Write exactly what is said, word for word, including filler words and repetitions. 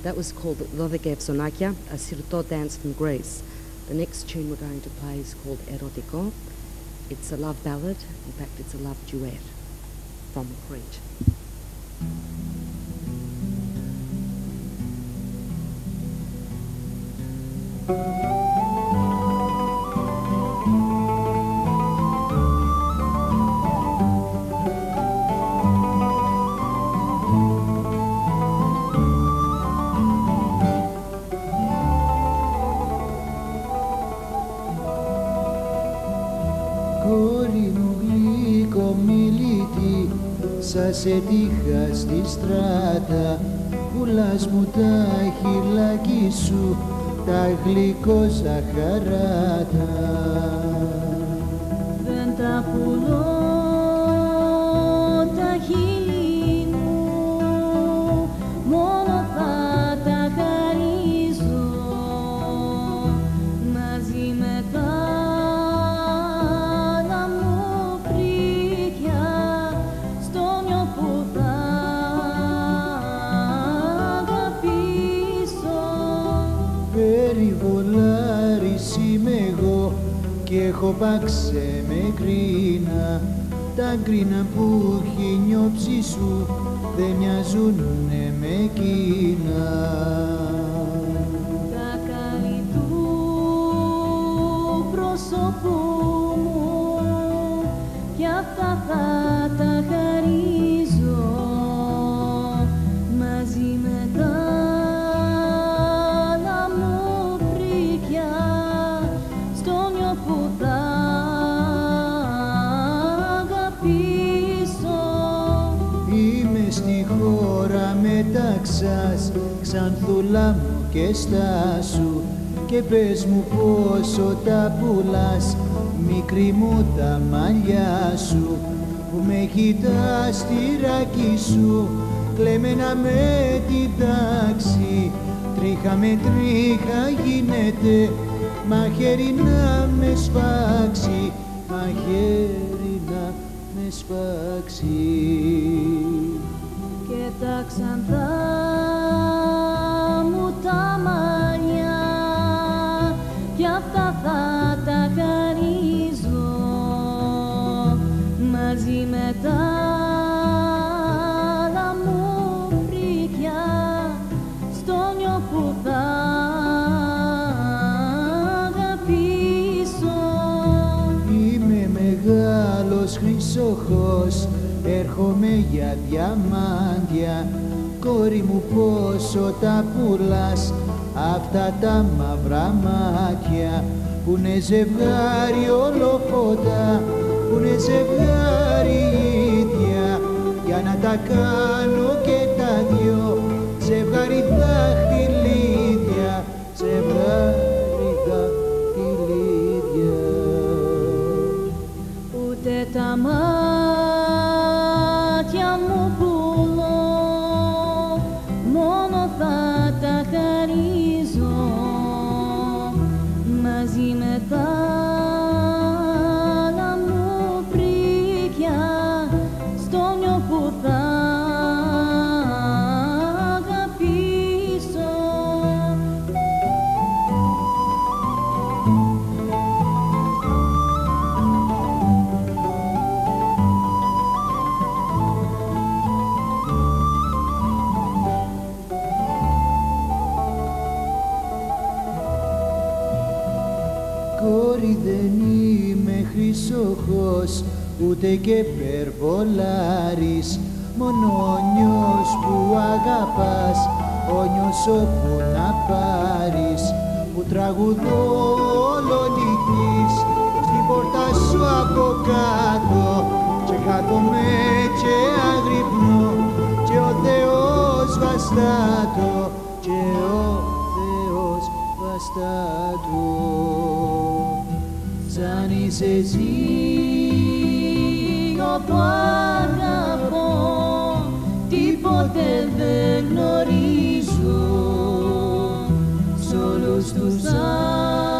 That was called Dodike Psonakia, a Sirto dance from Greece. The next tune we're going to play is called Erotiko. It's a love ballad. In fact, it's a love duet from Crete. Κόρη μου γλυκό μιλήτη, σας έτυχα στη στράτα, πουλάς μου τα χειλάκι σου, τα γλυκό ζαχαράτα. Δεν τα πουλώ τα χείλη μου, μόνο θα τα χαρίζω μαζί με τα Περιβολάρης είμαι εγώ κι έχω πάξε με κρίνα. Τα κρίνα που έχει νιώψει σου δεν μοιάζουνε με εκείνα. Τα καλή του πρόσωπου μου κι αυτά θα τα χαρίζω μαζί με τα μεταξάς Ξανθούλα μου και στάσου και πες μου πόσο τα πουλάς, μικρή μου τα μαλλιά σου που με κοιτάς στη ράκη σου, κλεμμένα με την τάξη, τρίχα με τρίχα γίνεται, μαχαίρι να με σπάξει, μαχαίρι να με σπάξει. Και τα ξανθά μου τα μαλλιά κι αυτά θα τα χαρίζω μαζί με τα άλλα μου φρύδια στο νιό που θα αγαπήσω. Είμαι μεγάλος χρυσοχός, έρχομαι για διαμάντια, κόρη μου πόσο τα πουλάς, αυτά τα μαύρα μάτια πουνε ζευγάρι ολοφώτα, πουνε ζευγάρι ίδια, για να τα κάνω και τα δυο ζευγάρι δαχτυλίδια, ζευγάρι δαχτυλίδια. Ούτε τα μάτια μου πουλώ, μόνο θα τα χαρίζω μαζί με τα άλλα μου φρύδια στο νιό που θα αγαπήσω. Κόρη δεν είμαι χρυσοχός, ούτε και περβολάρης, μόνο ο νιός που αγαπάς, ο νιός όπου να πάρεις, που τραγουδώ όλο νυχτής, στην πόρτα σου από κάτω, και κάθομαι και αγρυπνώ, και ο Θεός βαστάτο, και ο Θεός βαστάτο. Σαν είσαι εσύ που αγαπώ, τίποτε δεν γνωρίζω σ' όλους τους